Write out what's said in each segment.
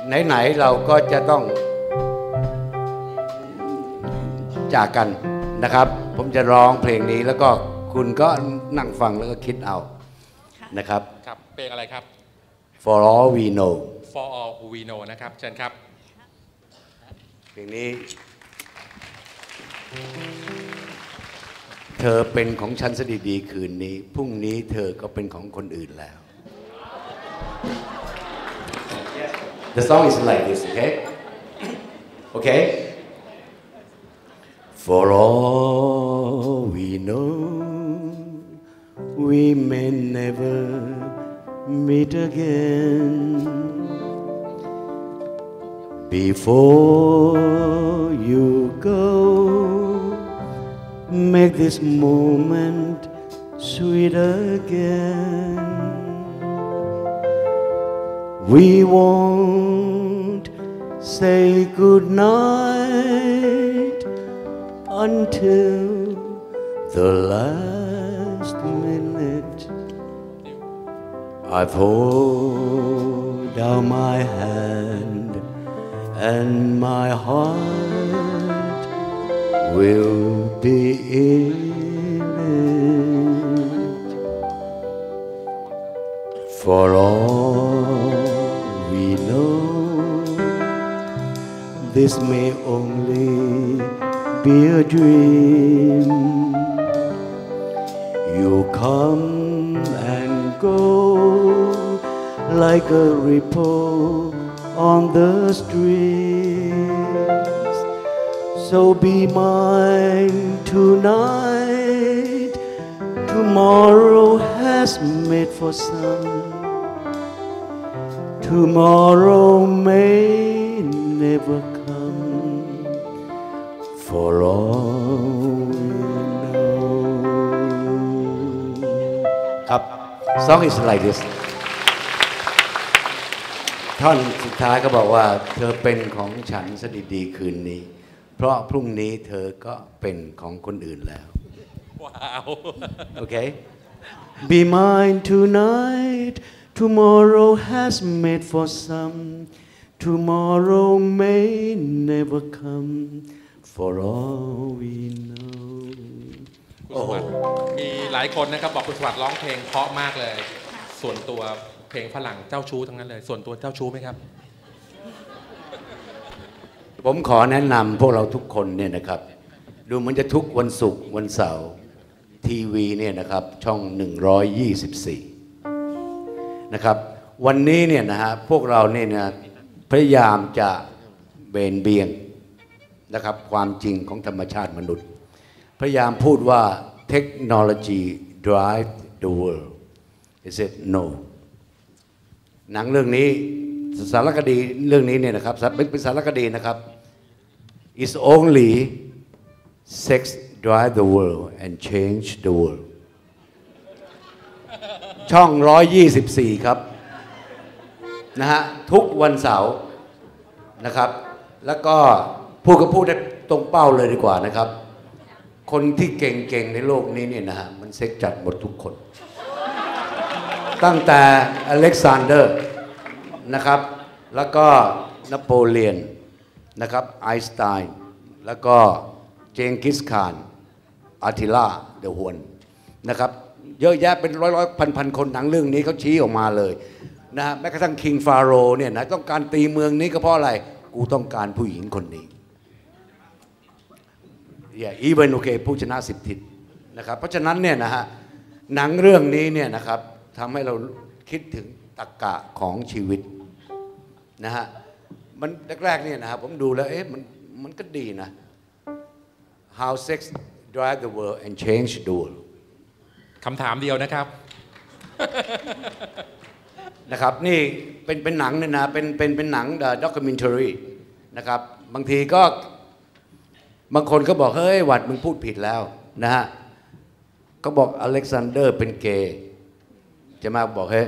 ไหนๆเราก็จะต้องจากกันนะครับผมจะร้องเพลงนี้แล้วก็คุณก็นั่งฟังแล้วก็คิดเอานะครับครับเพลงอะไรครับ For All We Know For All We Know นะครับเชิญครับเพลงนี้เธอเป็นของฉันซะดีๆคืนนี้พรุ่งนี้เธอก็เป็นของคนอื่นแล้ว The song is like this, okay? Okay? For all we know, we may never meet again. Before you go, make this moment sweet again. We won't say goodnight until the last minute. I've hold out my hand and my heart will be in it. For all we know, this may only be a dream. You come and go like a ripple on the streams. So be mine tonight. Tomorrow has made for some. Tomorrow may never come. For all we know. ครับ Song is like this ท่อนสุดท้ายก็บอกว่าเธอเป็นของฉันซะดีๆคืนนี้เพราะพรุ่งนี้เธอก็เป็นของคนอื่นแล้วว้าว Okay Be mine tonight Tomorrow has made for some Tomorrow may never come For all we know คุณสวัสดิ์มีหลายคนนะครับบอกคุณสวัสดิ์ร้องเพลงเพราะมากเลยส่วนตัวเพลงฝรั่งเจ้าชู้ทั้งนั้นเลยส่วนตัวเจ้าชู้ไหมครับผมขอแนะนำพวกเราทุกคนเนี่ยนะครับดูมันจะทุกวันศุกร์วันเสาร์ทีวีเนี่ยนะครับช่อง124นะครับวันนี้เนี่ยนะฮะพวกเราเนี่ยนะพยายามจะเบนเบียงนะครับความจริงของธรรมชาติมนุษย์พยายามพูดว่า technology drive the world is it no หนังเรื่องนี้สารคดีเรื่องนี้เนี่ยนะครับเป็นสารคดีนะครับ is only sex drive the world and change the world ช่อง124ครับนะฮะทุกวันเสาร์นะครับแล้วก็พูดก็พูดได้ตรงเป้าเลยดีกว่านะครับคนที่เก่งๆในโลกนี้เนี่ยนะฮะมันเซ็กจัดหมดทุกคนตั้งแต่อเล็กซานเดอร์นะครับแล้วก็นโปเลียนนะครับไอน์สไตน์แล้วก็เจงกิสข่านอาทิล่าเดอะฮวนนะครับเยอะแยะเป็นร้อยพันคนหนังเรื่องนี้เขาชี้ออกมาเลยนะฮะแม้กระทั่งคิงฟาโรห์เนี่ยนะต้องการตีเมืองนี้ก็เพราะอะไรกูต้องการผู้หญิงคนนี้อีเวนโอเคผู้ชนะ10 ทิศนะครับเพราะฉะนั้นเนี่ยนะฮะหนังเรื่องนี้เนี่ยนะครับทำให้เราคิดถึงตรรกะของชีวิตนะฮะมันแรกๆเนี่ยนะครับผมดูแล้วมันก็ดีนะ How sex drive the world and change the world คำถามเดียวนะครับนะครับนี่เป็นหนังเนี่ยนะเป็นหนังด็อกิเมนทารีนะครับบางทีก็บางคนก็บอกเฮ้ยวัดมึงพูดผิดแล้วนะฮะก็บอกอเล็กซานเดอร์เป็นเกย์จะมาบอกเฮ้ย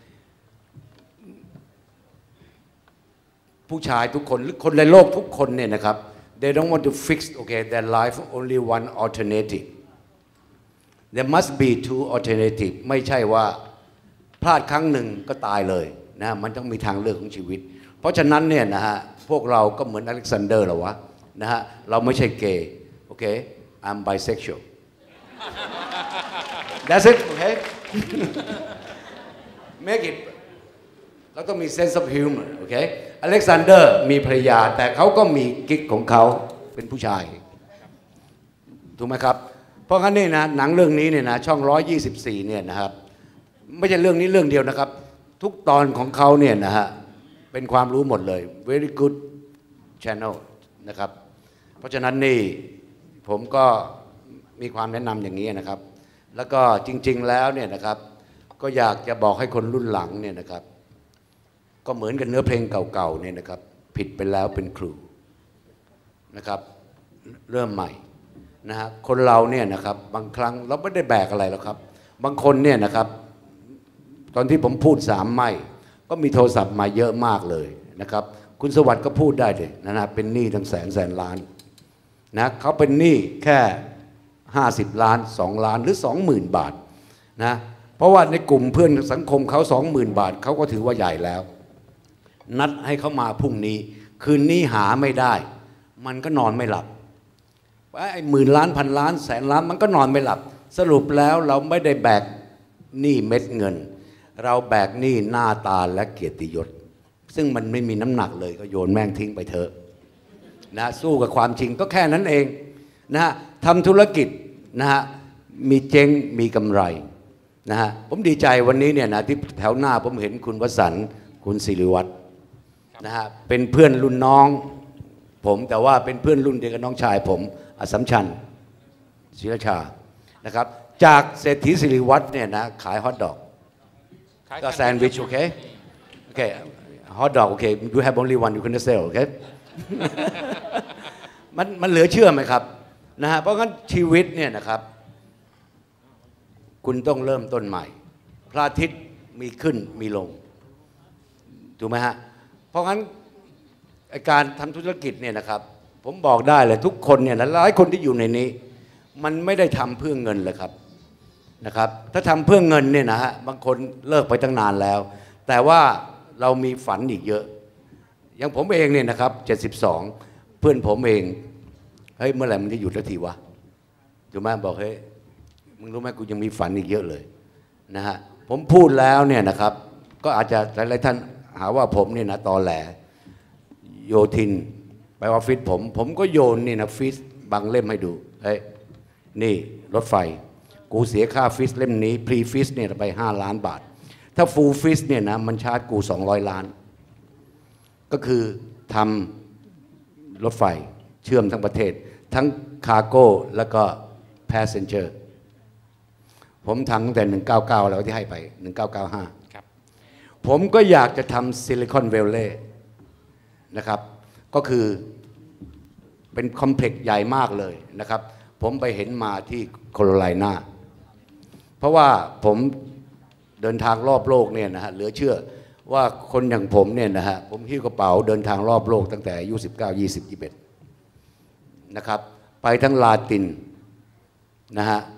ผู้ชายทุกคนหรือคนในโลกทุกคนเนี่ยนะครับ they don't want to fix okay their life only one alternative there must be two alternative ไม่ใช่ว่าพลาดครั้งหนึ่งก็ตายเลยนะมันต้องมีทางเลือกของชีวิตเพราะฉะนั้นเนี่ยนะฮะพวกเราก็เหมือนอเล็กซานเดอร์หรอวะนะฮะเราไม่ใช่เกย์โอเค I'm bisexual that's it okay make it เราต้องมี sense of humor โอเคอเล็กซานเดอร์มีภรรยาแต่เขาก็มีกิ๊กของเขาเป็นผู้ชายถูกไหมครับเพราะงั้นนี่นะหนังเรื่องนี้เนี่ยนะช่อง124เนี่ยนะครับไม่ใช่เรื่องนี้เรื่องเดียวนะครับทุกตอนของเขาเนี่ยนะฮะเป็นความรู้หมดเลย very good channel นะครับเพราะฉะนั้นนี่ผมก็มีความแนะนำอย่างนี้นะครับแล้วก็จริงๆแล้วเนี่ยนะครับก็อยากจะบอกให้คนรุ่นหลังเนี่ยนะครับก็เหมือนกับเนื้อเพลงเก่าๆเนี่ยนะครับผิดไปแล้วเป็นครูนะครับเริ่มใหม่นะฮะคนเราเนี่ยนะครับบางครั้งเราไม่ได้แบกอะไรหรอกครับบางคนเนี่ยนะครับตอนที่ผมพูด3 ไม้ก็มีโทรศัพท์มาเยอะมากเลยนะครับคุณสวัสดิ์ก็พูดได้เลยนะเป็นหนี้ทั้งแสนล้านนะเขาเป็นหนี้แค่50 ล้าน2 ล้านหรือ 20,000 บาทนะเพราะว่าในกลุ่มเพื่อนสังคมเขา 20,000 บาทเขาก็ถือว่าใหญ่แล้วนัดให้เขามาพรุ่งนี้คืนนี้หาไม่ได้มันก็นอนไม่หลับไอ้10,000 ล้านพันล้านแสนล้านมันก็นอนไม่หลับสรุปแล้วเราไม่ได้แบกหนี้เม็ดเงินเราแบกหนี้หน้าตาและเกียรติยศซึ่งมันไม่มีน้ำหนักเลยก็โยนแม่งทิ้งไปเถอะนะสู้กับความจริงก็แค่นั้นเองนะฮะทำธุรกิจนะฮะมีเจ๊งมีกำไรนะฮะผมดีใจวันนี้เนี่ยนะที่แถวหน้าผมเห็นคุณวสันต์คุณศิริวัฒน์นะฮะเป็นเพื่อนรุ่นน้องผมแต่ว่าเป็นเพื่อนรุ่นเดียวกับน้องชายผมอัสสัมชัญศิรชานะครับจากเศรษฐีศิริวัฒน์เนี่ยนะขายฮอทดอกก็แซนด์วิชโอเคโอเคฮอทดอกโอเค you have only one you can sell โอเค มันเหลือเชื่อไหมครับนะฮะเพราะงั้นชีวิตเนี่ยนะครับคุณต้องเริ่มต้นใหม่พระอาทิตย์มีขึ้นมีลงถูกไหมฮะเพราะงั้นการทำธุรกิจเนี่ยนะครับผมบอกได้เลยทุกคนเนี่ยหลายคนที่อยู่ในนี้มันไม่ได้ทำเพื่อเงินเลยครับนะครับถ้าทำเพื่อเงินเนี่ยนะฮะบางคนเลิกไปตั้งนานแล้วแต่ว่าเรามีฝันอีกเยอะอย่างผมเองเนี่ยนะครับ72เพื่อนผมเองเฮ้ยเมื่อไหร่มันจะหยุดสักทีวะถูกไหมบอกเฮ้ยมึงรู้ไหมกูยังมีฝันอีกเยอะเลยนะฮะผมพูดแล้วเนี่ยนะครับก็อาจจะหลายท่านหาว่าผมเนี่ยนะตอแหลโยทินไปออฟฟิศผมก็โยนนี่นะฟิสบางเล่มให้ดูเฮ้ยนี่รถไฟกูเสียค่าฟิสเล่มนี้พรีฟิสเนี่ยไป5 ล้านบาทถ้าฟูลฟิสเนี่ยนะมันชาร์จกู200 ล้านก็คือทำรถไฟเชื่อมทั้งประเทศทั้งคาร์โก้แล้วก็แพสเซนเจอร์ผมทำตั้งแต่199แล้วที่ให้ไป1995ครับผมก็อยากจะทำซิลิคอนแวลลีย์นะครับก็คือเป็นคอมเพล็กซ์ใหญ่มากเลยนะครับผมไปเห็นมาที่โคโรไลนาเพราะว่าผมเดินทางรอบโลกเนี่ยนะฮะเหลือเชื่อว่าคนอย่างผมเนี่ยนะฮะผมหิ้วกระเป๋าเดินทางรอบโลกตั้งแต่อายุ19 20 21นะครับไปทั้งลาตินนะฮะ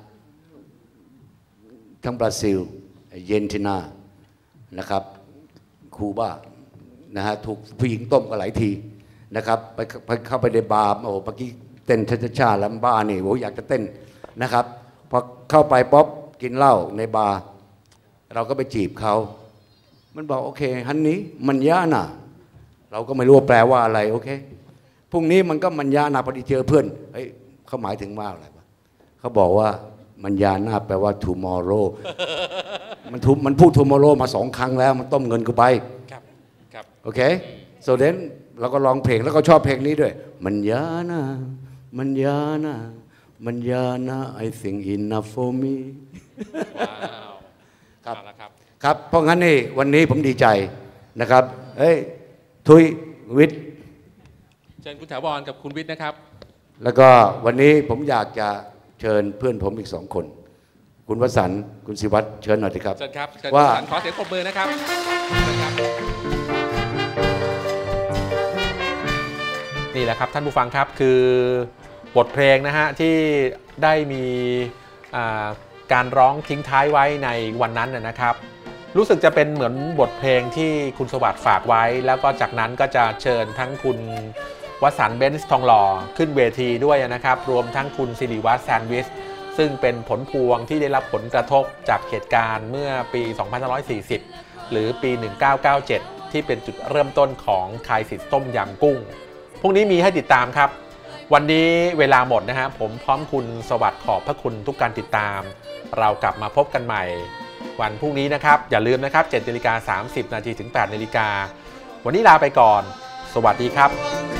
ทั้งบราซิลเยนตินานะครับคูบานะฮะถูกผู้หญิงต้มกันหลายทีนะครับไปเข้าไปในบาร์โอ้โหเมื่อกี้เต้นช้าๆแล้วบ้านี่โอ้อยากจะเต้นนะครับพอเข้าไปป๊อปกินเหล้าในบาร์เราก็ไปจีบเขามันบอกโอเคฮันนี้มันยาน่ะเราก็ไม่รู้ว่าแปลว่าอะไรโอเคพรุ่งนี้มันก็มันยาน่ะพอดีเจอเพื่อนเฮ้ยเขาหมายถึงว่าอะไรวะเขาบอกว่ามันยาน่าแปลว่า tomorrow มันพูด tomorrow มา2 ครั้งแล้วมันต้มเงินกูไปครับโอเค so then เราก็ร้องเพลงแล้วก็ชอบเพลงนี้ด้วยมันยาน่ะมันยาน่ะมันยาน่ะ I think enough for me ครับครับเพราะงั้นนี่วันนี้ผมดีใจนะครับเฮ้ยทุยวิทย์เชิญคุณถาวรกับคุณวิทย์นะครับแล้วก็วันนี้ผมอยากจะเชิญเพื่อนผมอีก2 คนคุณวสันต์คุณศิวัฒน์เชิญหน่อยสิครับเชิญครับเชิญว่าขอเสียงปรบมือนะครับนี่แหละครับท่านผู้ฟังครับคือบทเพลงนะฮะที่ได้มีการร้องทิ้งท้ายไว้ในวันนั้นนะครับรู้สึกจะเป็นเหมือนบทเพลงที่คุณสวัสดิ์ฝากไว้แล้วก็จากนั้นก็จะเชิญทั้งคุณวสันต์เบนซ์ทองหล่อขึ้นเวทีด้วยนะครับรวมทั้งคุณศิริวัฒน์แซนด์วิชซึ่งเป็นผลพวงที่ได้รับผลกระทบจากเหตุการณ์เมื่อปี 2540 หรือปี 1997 ที่เป็นจุดเริ่มต้นของคายสิทธิ์ต้มยำกุ้งพวกนี้มีให้ติดตามครับวันนี้เวลาหมดนะฮะผมพร้อมคุณสวัสดิ์ขอบพระคุณทุกการติดตามเรากลับมาพบกันใหม่วันพรุ่งนี้นะครับอย่าลืมนะครับ 7:30 น. ถึง 8:00 น. วันนี้ลาไปก่อนสวัสดีครับ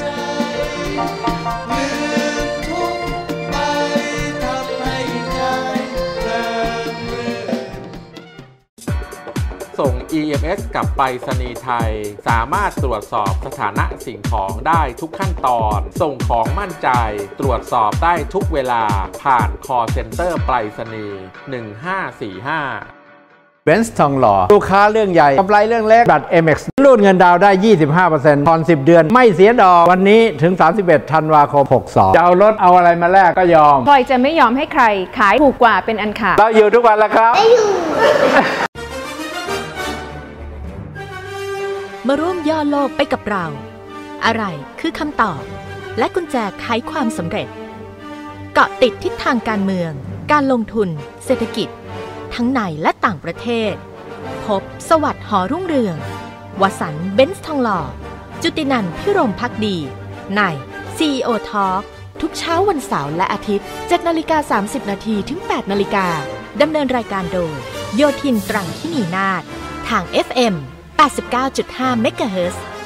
ส่ง EMS กับไปรษณีย์ไทยสามารถตรวจสอบสถานะสิ่งของได้ทุกขั้นตอนส่งของมั่นใจตรวจสอบได้ทุกเวลาผ่าน call center ไปรษณีย์1545 เบนซ์ทองหล่อลูกค้าเรื่องใหญ่กำไรเรื่องเล็กบัตร MX รูดเงินดาวได้ 25% ผ่อน10 เดือนไม่เสียดอกวันนี้ถึง 31 ธันวาคม 62จะเอารถเอาอะไรมาแลกก็ยอมพลอยจะไม่ยอมให้ใครขายถูกกว่าเป็นอันขาดเราอยู่ทุกวันแล้วครับมาร่วมย่อโลกไปกับเราอะไรคือคำตอบและกุญแจไขความสำเร็จเกาะติดทิศทางการเมืองการลงทุนเศรษฐกิจทั้งในและต่างประเทศพบสวัสดิ์หอรุ่งเรืองวสันต์เบนซ์ทองหล่อจุตินันท์พิรมภักดีใน CEO Talk ทุกเช้าวันเสาร์และอาทิตย์ 7:30 น. ถึง 8:00 น. ดำเนินรายการโดยโยธินตรังทินีนาถทาง FM 89.5 เมกะเฮิรตซ์